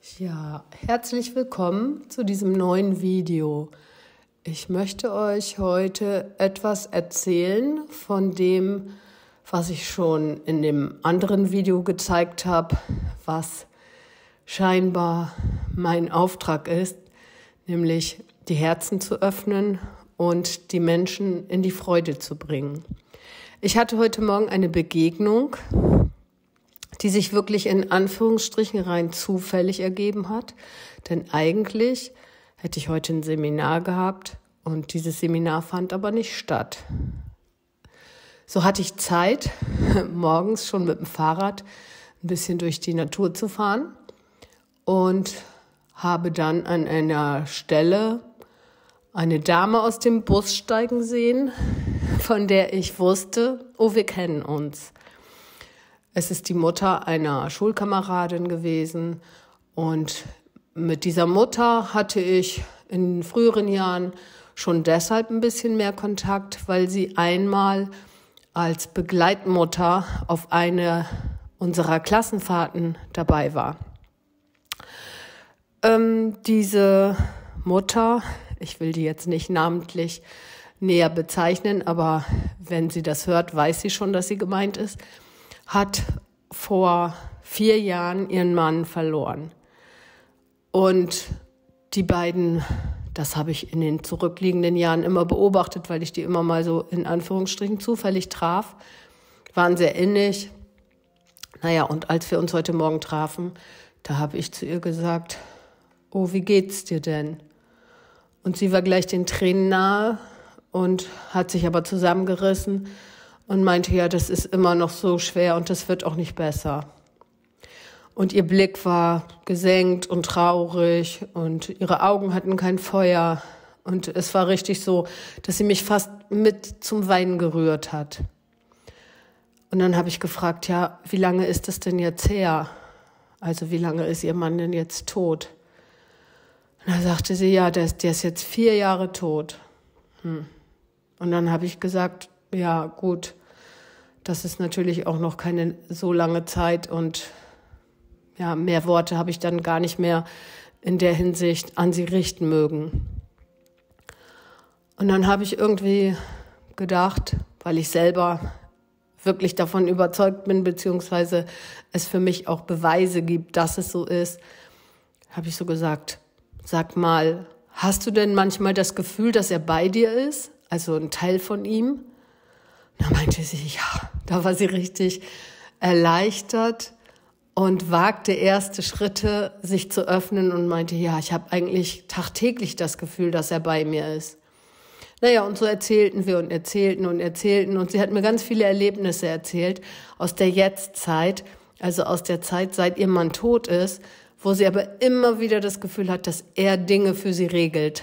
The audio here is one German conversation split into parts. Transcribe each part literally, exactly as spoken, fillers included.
Ja, herzlich willkommen zu diesem neuen Video. Ich möchte euch heute etwas erzählen von dem, was ich schon in dem anderen Video gezeigt habe, was scheinbar mein Auftrag ist, nämlich die Herzen zu öffnen und die Menschen in die Freude zu bringen. Ich hatte heute Morgen eine Begegnung, die sich wirklich in Anführungsstrichen rein zufällig ergeben hat. Denn eigentlich hätte ich heute ein Seminar gehabt und dieses Seminar fand aber nicht statt. So hatte ich Zeit, morgens schon mit dem Fahrrad ein bisschen durch die Natur zu fahren und habe dann an einer Stelle eine Dame aus dem Bus steigen sehen, von der ich wusste, oh, wir kennen uns. Es ist die Mutter einer Schulkameradin gewesen und mit dieser Mutter hatte ich in früheren Jahren schon deshalb ein bisschen mehr Kontakt, weil sie einmal als Begleitmutter auf eine unserer Klassenfahrten dabei war. Ähm, diese Mutter, ich will die jetzt nicht namentlich näher bezeichnen, aber wenn sie das hört, weiß sie schon, dass sie gemeint ist, hat vor vier Jahren ihren Mann verloren. Und die beiden, das habe ich in den zurückliegenden Jahren immer beobachtet, weil ich die immer mal so in Anführungsstrichen zufällig traf, waren sehr innig. Naja, und als wir uns heute Morgen trafen, da habe ich zu ihr gesagt, oh, wie geht's dir denn? Und sie war gleich den Tränen nahe und hat sich aber zusammengerissen und meinte, ja, das ist immer noch so schwer und das wird auch nicht besser. Und ihr Blick war gesenkt und traurig und ihre Augen hatten kein Feuer. Und es war richtig so, dass sie mich fast mit zum Weinen gerührt hat. Und dann habe ich gefragt, ja, wie lange ist das denn jetzt her? Also wie lange ist ihr Mann denn jetzt tot? Und da sagte sie, ja, der ist, der ist jetzt vier Jahre tot. Hm. Und dann habe ich gesagt, ja, gut, das ist natürlich auch noch keine so lange Zeit und ja, mehr Worte habe ich dann gar nicht mehr in der Hinsicht an sie richten mögen. Und dann habe ich irgendwie gedacht, weil ich selber wirklich davon überzeugt bin, beziehungsweise es für mich auch Beweise gibt, dass es so ist, habe ich so gesagt, sag mal, hast du denn manchmal das Gefühl, dass er bei dir ist? Also ein Teil von ihm? Da meinte sie, ja, da war sie richtig erleichtert und wagte erste Schritte, sich zu öffnen und meinte, ja, ich habe eigentlich tagtäglich das Gefühl, dass er bei mir ist. Naja, und so erzählten wir und erzählten und erzählten und sie hat mir ganz viele Erlebnisse erzählt aus der Jetztzeit, also aus der Zeit, seit ihr Mann tot ist, wo sie aber immer wieder das Gefühl hat, dass er Dinge für sie regelt.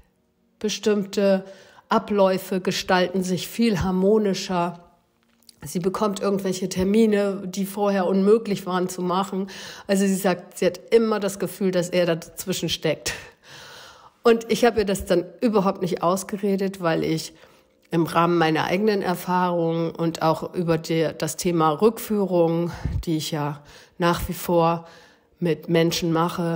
Bestimmte Abläufe gestalten sich viel harmonischer. Sie bekommt irgendwelche Termine, die vorher unmöglich waren zu machen. Also sie sagt, sie hat immer das Gefühl, dass er dazwischen steckt. Und ich habe ihr das dann überhaupt nicht ausgeredet, weil ich im Rahmen meiner eigenen Erfahrungen und auch über die, das Thema Rückführung, die ich ja nach wie vor mit Menschen mache,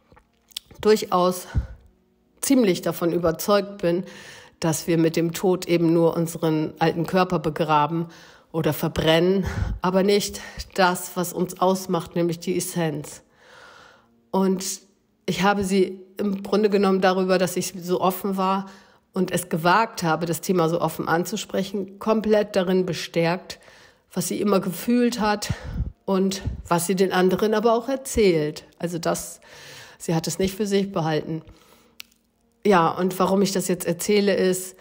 durchaus ziemlich davon überzeugt bin, dass wir mit dem Tod eben nur unseren alten Körper begraben oder verbrennen, aber nicht das, was uns ausmacht, nämlich die Essenz. Und ich habe sie im Grunde genommen darüber, dass ich so offen war und es gewagt habe, das Thema so offen anzusprechen, komplett darin bestärkt, was sie immer gefühlt hat und was sie den anderen aber auch erzählt. Also das, sie hat es nicht für sich behalten. Ja, und warum ich das jetzt erzähle, ist,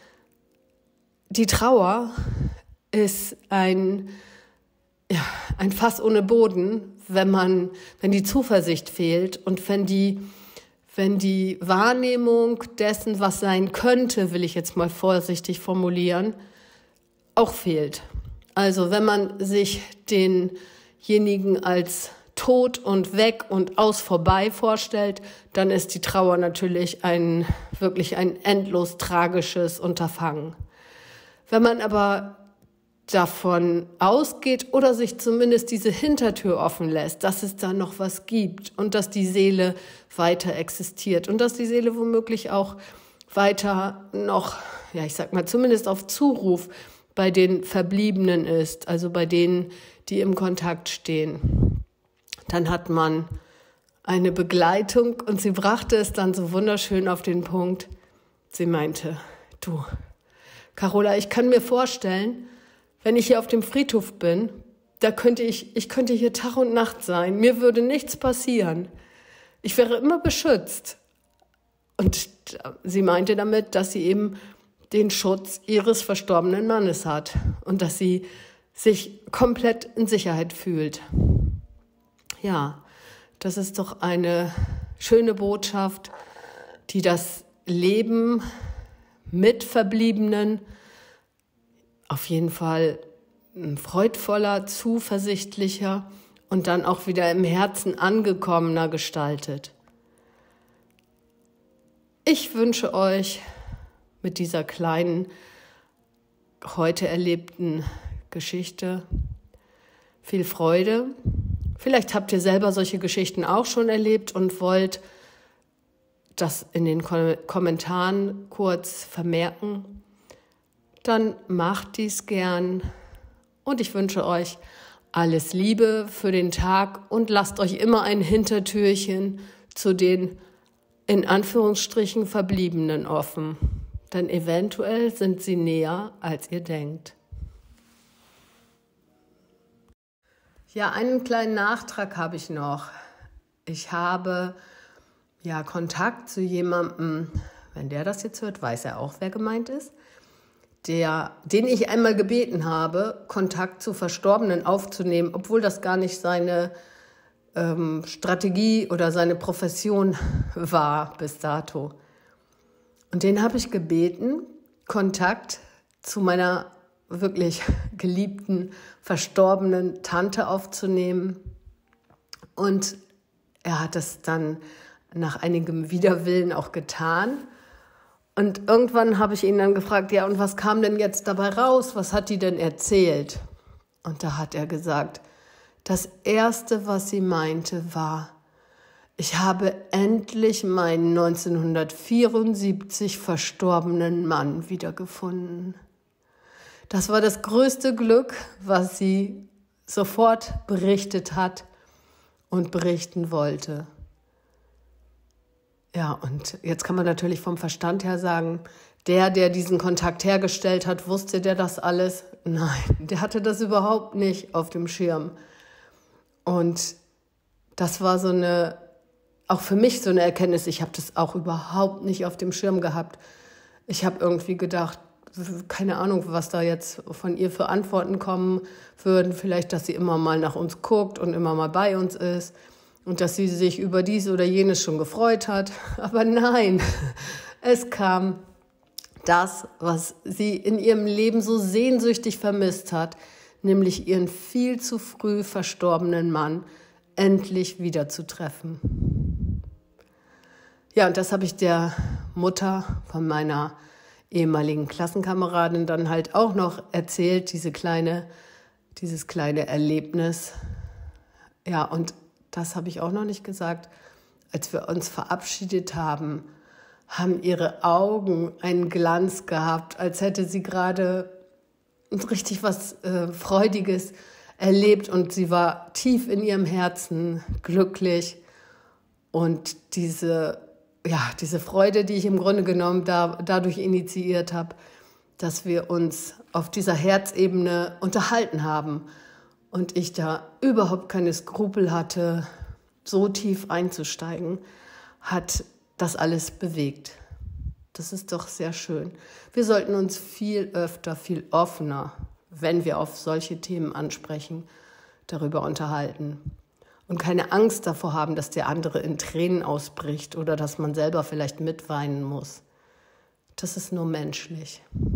die Trauer ist ein, ja, ein Fass ohne Boden, wenn man, wenn die Zuversicht fehlt und wenn die, wenn die Wahrnehmung dessen, was sein könnte, will ich jetzt mal vorsichtig formulieren, auch fehlt. Also wenn man sich denjenigen als tot und weg und aus vorbei vorstellt, dann ist die Trauer natürlich ein wirklich ein endlos tragisches Unterfangen. Wenn man aber davon ausgeht oder sich zumindest diese Hintertür offen lässt, dass es da noch was gibt und dass die Seele weiter existiert und dass die Seele womöglich auch weiter noch, ja, ich sag mal, zumindest auf Zuruf bei den Verbliebenen ist, also bei denen, die im Kontakt stehen. Dann hat man eine Begleitung und sie brachte es dann so wunderschön auf den Punkt. Sie meinte, du, Carola, ich kann mir vorstellen, wenn ich hier auf dem Friedhof bin, da könnte ich, ich könnte hier Tag und Nacht sein. Mir würde nichts passieren. Ich wäre immer beschützt. Und sie meinte damit, dass sie eben den Schutz ihres verstorbenen Mannes hat und dass sie sich komplett in Sicherheit fühlt. Ja, das ist doch eine schöne Botschaft, die das Leben mit Verbliebenen auf jeden Fall freudvoller, zuversichtlicher und dann auch wieder im Herzen angekommener gestaltet. Ich wünsche euch mit dieser kleinen, heute erlebten Geschichte viel Freude. Vielleicht habt ihr selber solche Geschichten auch schon erlebt und wollt das in den Kommentaren kurz vermerken. Dann macht dies gern und ich wünsche euch alles Liebe für den Tag und lasst euch immer ein Hintertürchen zu den in Anführungsstrichen Verbliebenen offen, denn eventuell sind sie näher, als ihr denkt. Ja, einen kleinen Nachtrag habe ich noch. Ich habe ja Kontakt zu jemandem, wenn der das jetzt hört, weiß er auch, wer gemeint ist, der, den ich einmal gebeten habe, Kontakt zu Verstorbenen aufzunehmen, obwohl das gar nicht seine ähm, Strategie oder seine Profession war bis dato. Und den habe ich gebeten, Kontakt zu meiner wirklich geliebten, verstorbenen Tante aufzunehmen. Und er hat es dann nach einigem Widerwillen auch getan. Und irgendwann habe ich ihn dann gefragt, ja, und was kam denn jetzt dabei raus? Was hat die denn erzählt? Und da hat er gesagt, das Erste, was sie meinte, war, ich habe endlich meinen neunzehnhundertvierundsiebzig verstorbenen Mann wiedergefunden. Das war das größte Glück, was sie sofort berichtet hat und berichten wollte. Ja, und jetzt kann man natürlich vom Verstand her sagen, der, der diesen Kontakt hergestellt hat, wusste der das alles? Nein, der hatte das überhaupt nicht auf dem Schirm. Und das war so eine, auch für mich so eine Erkenntnis, ich habe das auch überhaupt nicht auf dem Schirm gehabt. Ich habe irgendwie gedacht, keine Ahnung, was da jetzt von ihr für Antworten kommen würden. Vielleicht, dass sie immer mal nach uns guckt und immer mal bei uns ist. Und dass sie sich über dies oder jenes schon gefreut hat. Aber nein, es kam das, was sie in ihrem Leben so sehnsüchtig vermisst hat, nämlich ihren viel zu früh verstorbenen Mann endlich wiederzutreffen. Ja, und das habe ich der Mutter von meiner ehemaligen Klassenkameradin dann halt auch noch erzählt, diese kleine, dieses kleine Erlebnis. Ja, und das habe ich auch noch nicht gesagt. Als wir uns verabschiedet haben, haben ihre Augen einen Glanz gehabt, als hätte sie gerade richtig was äh, Freudiges erlebt und sie war tief in ihrem Herzen glücklich. Und diese, ja, diese Freude, die ich im Grunde genommen da, dadurch initiiert habe, dass wir uns auf dieser Herzebene unterhalten haben. Und ich da überhaupt keine Skrupel hatte, so tief einzusteigen, hat das alles bewegt. Das ist doch sehr schön. Wir sollten uns viel öfter, viel offener, wenn wir auf solche Themen ansprechen, darüber unterhalten. Und keine Angst davor haben, dass der andere in Tränen ausbricht oder dass man selber vielleicht mitweinen muss. Das ist nur menschlich.